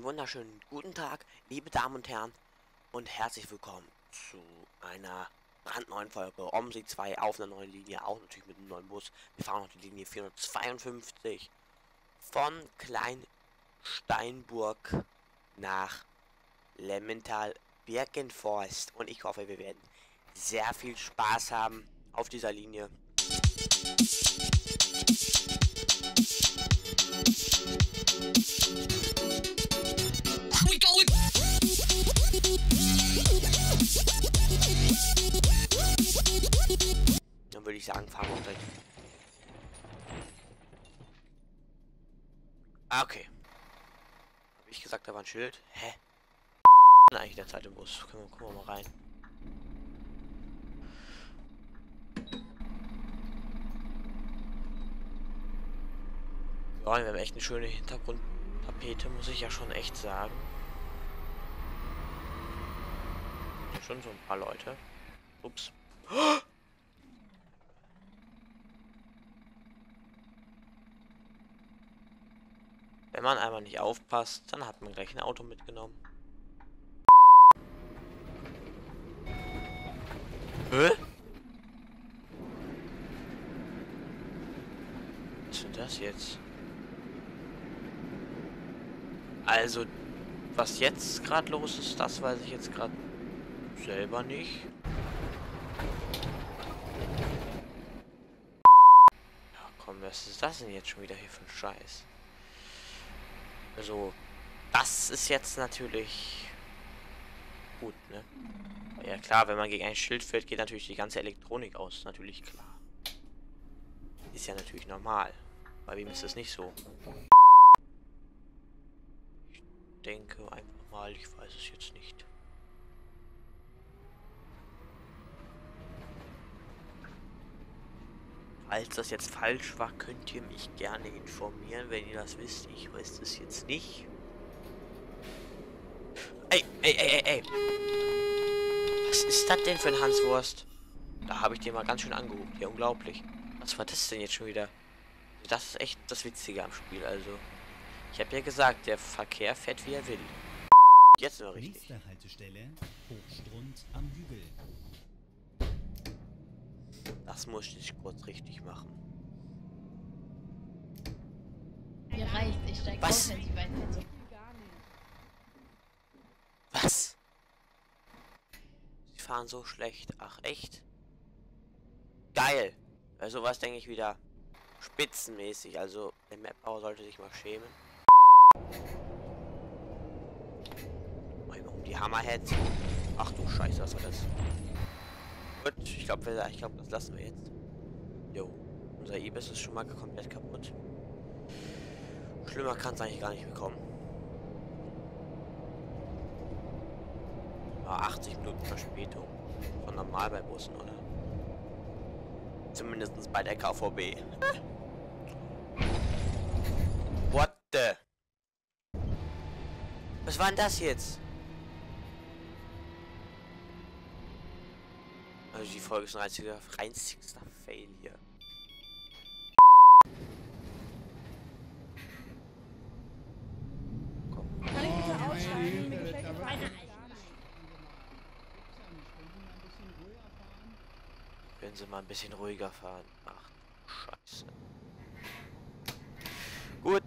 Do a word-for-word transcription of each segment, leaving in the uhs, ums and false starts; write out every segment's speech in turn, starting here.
wunderschönen guten Tag, liebe Damen und Herren, und herzlich willkommen zu einer brandneuen Folge OMSI zwei auf einer neuen Linie, auch natürlich mit einem neuen Bus. Wir fahren noch die Linie vierhundertzweiundfünfzig von Kleinsteinburg nach Lemmental-Birkenforst, und ich hoffe, wir werden sehr viel Spaß haben auf dieser Linie. Dann würde ich sagen, fahren wir direkt. Ah, okay. Habe ich gesagt, da war ein Schild? Hä? Eigentlich der Zeit im Bus. Können wir, gucken wir mal rein. Ja, wir haben echt eine schöne Hintergrundtapete, muss ich ja schon echt sagen. Hier schon so ein paar Leute. Ups. Wenn man einmal nicht aufpasst, dann hat man gleich ein Auto mitgenommen. Hä? Was ist denn das jetzt? Also, was jetzt gerade los ist, das weiß ich jetzt gerade selber nicht. Ja, komm, was ist das denn jetzt schon wieder hier für ein Scheiß? Also, das ist jetzt natürlich gut, ne? Ja klar, wenn man gegen ein Schild fährt, geht natürlich die ganze Elektronik aus, natürlich klar. Ist ja natürlich normal. Bei wem ist das nicht so? Ich denke einfach mal, ich weiß es jetzt nicht. Falls das jetzt falsch war, könnt ihr mich gerne informieren, wenn ihr das wisst. Ich weiß das jetzt nicht. Ey, ey, ey, ey, ey. Was ist das denn für ein Hanswurst? Da habe ich dir mal ganz schön angeguckt. Ja, unglaublich. Was war das denn jetzt schon wieder? Das ist echt das Witzige am Spiel, also. Ich habe ja gesagt, der Verkehr fährt wie er will. Jetzt nur richtig. Nächste Haltestelle, Hochstrund am Hügel. Das muss ich kurz richtig machen. Mir reicht, ich steig Was? auf, wenn sie weiter so. Was? Sie fahren so schlecht. Ach, echt? Geil. Bei sowas denke ich wieder spitzenmäßig. Also, der Map-Bauer sollte sich mal schämen. Um die Hammerheads. Ach du Scheiße, was war das? Gut, ich glaube, ich glaube, das lassen wir jetzt. Jo, unser Ibis ist schon mal komplett kaputt. Schlimmer kann es eigentlich gar nicht bekommen. Ah, achtzig Minuten Verspätung. Von normal bei Bussen, oder? Zumindest bei der K V B. What the? Was war denn das jetzt? Also die Folge ist ein einziger, reinzigster Fail hier. Komm. Kann ich bitte aussteigen? Mir gefällt die Beine. Können Sie mal ein bisschen ruhiger fahren? Ach, Scheiße. Gut.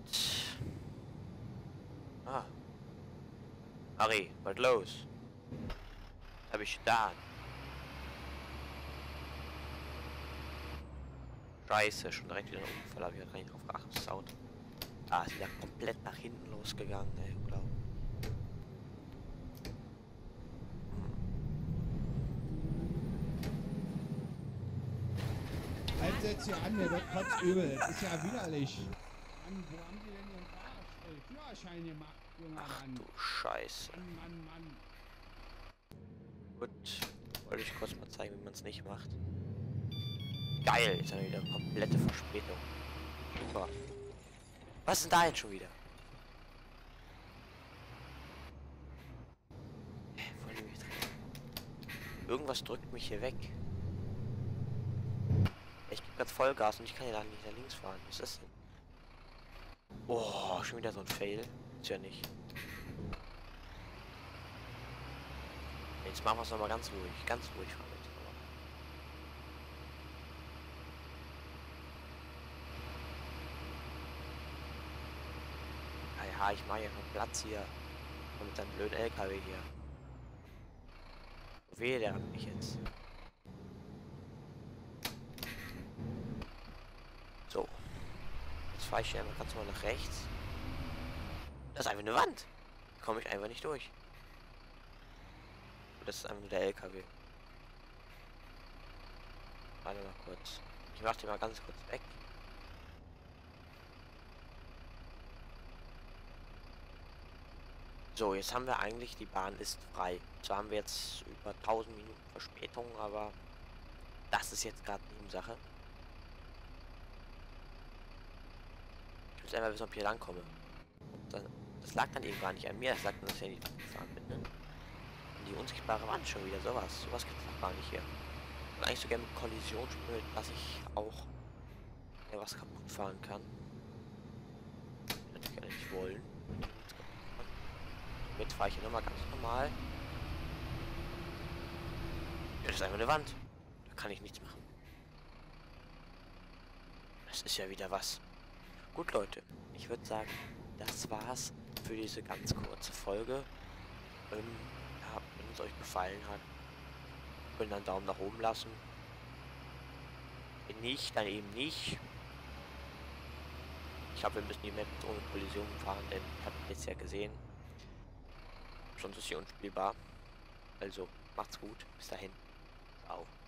Ah. Harry, was los? Was hab ich da? Scheiße, schon direkt wieder ein Unfall, habe ich gar nicht drauf geachtet. Das Auto. Ah, ist wieder komplett nach hinten losgegangen, ey, unglaublich. Halt jetzt hier an, der wird kotzübel. Das ist ja widerlich. Mann, wo haben die denn ihren Fahrrad- äh, Führerschein gemacht, junger Ach Mann? du Scheiße. Mann, Mann, Mann. Gut. Wollte ich kurz mal zeigen, wie man es nicht macht. Geil, jetzt haben wir wieder komplette Verspätung. Super. Was ist denn da jetzt schon wieder? Hä, voll nämlich drin. Irgendwas drückt mich hier weg. Ich gebe gerade Vollgas und ich kann ja da nicht nach links fahren. Was ist das denn? Oh, schon wieder so ein Fail. Ist ja nicht. Jetzt machen wir es nochmal ganz ruhig, ganz ruhig fahren wir jetzt aber. Ja, ja, ich mache ja noch Platz hier. Und mit seinem blöden L K W hier. Wehe, der hat mich jetzt. So. Jetzt fahre ich hier einmal ganz mal nach rechts. Das ist einfach eine Wand. Da komme ich einfach nicht durch. Das ist einfach nur der L K W. Warte mal kurz. Ich mach den mal ganz kurz weg. So, jetzt haben wir eigentlich, die Bahn ist frei. Zwar haben wir jetzt über tausend Minuten Verspätung, aber das ist jetzt gerade Nebensache. Ich muss einfach wissen, ob ich hier langkomme. Das, das lag dann eben gar nicht an mir, das lag dann, dass ich ja nicht gefahren bin. Ne? Und die unsichtbare Wand schon wieder, sowas. Sowas gibt es noch gar nicht hier. Und eigentlich so gerne mit Kollision spielen, dass ich auch ja, was kaputt fahren kann. Hätte ich gar nicht wollen. Jetzt fahre ich hier nochmal ganz normal. Ja, das ist einfach eine Wand. Da kann ich nichts machen. Das ist ja wieder was. Gut, Leute. Ich würde sagen, das war's für diese ganz kurze Folge. Ähm, ja, wenn es euch gefallen hat, könnt ihr einen Daumen nach oben lassen. Wenn nicht, dann eben nicht. Ich glaube, wir müssen die Map ohne Kollision fahren, denn ich habe jetzt ja gesehen. Sonst ist sie unspielbar. Also, macht's gut. Bis dahin. Ciao.